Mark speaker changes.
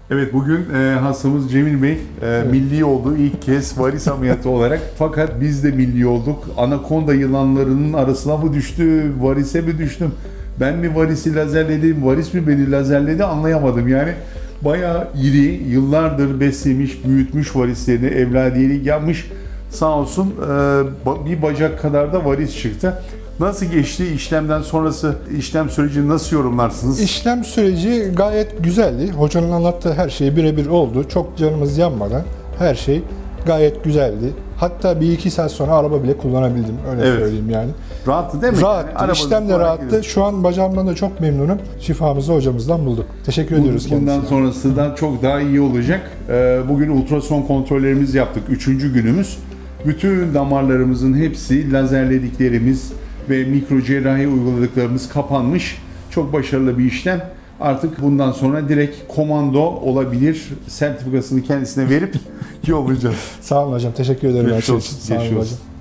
Speaker 1: Evet, bugün hastamız Cemil Bey milli oldu ilk kez varis ameliyatı olarak. Fakat biz de milli olduk. Anakonda yılanlarının arasına mı düştü, varise mi düştüm? Ben mi varisi lazerledim, varis mi beni lazerledi anlayamadım. Yani bayağı iri, yıllardır beslemiş, büyütmüş varislerini, evladiyelik yapmış. Sağ olsun bir bacak kadar da varis çıktı. Nasıl geçti işlemden sonrası, işlem sürecini nasıl yorumlarsınız?
Speaker 2: İşlem süreci gayet güzeldi. Hocanın anlattığı her şey birebir oldu. Çok canımız yanmadan her şey gayet güzeldi. Hatta bir iki saat sonra araba bile kullanabildim. Öyle söyleyeyim yani.
Speaker 1: Rahattı değil mi?
Speaker 2: Rahattı.
Speaker 1: Yani
Speaker 2: İşlem de rahattı.
Speaker 1: gidiyor.
Speaker 2: Şu an bacağımdan da çok memnunum. Şifamızı hocamızdan bulduk. Teşekkür ediyoruz kendisine.
Speaker 1: Bundan sonrası da çok daha iyi olacak. Bugün ultrason kontrollerimizi yaptık. 3. günümüz. Bütün damarlarımızın hepsi, lazerlediklerimiz ve mikro cerrahi uyguladıklarımız kapanmış. Çok başarılı bir işlem. Artık bundan sonra direkt komando olabilir sertifikasını kendisine verip yollayacağız.
Speaker 2: Sağ olun hocam. Teşekkür ederim.
Speaker 1: Geçmiş
Speaker 2: Her şey
Speaker 1: olsun,
Speaker 2: için. Sağ olun
Speaker 1: geçmiş
Speaker 2: hocam.
Speaker 1: olsun.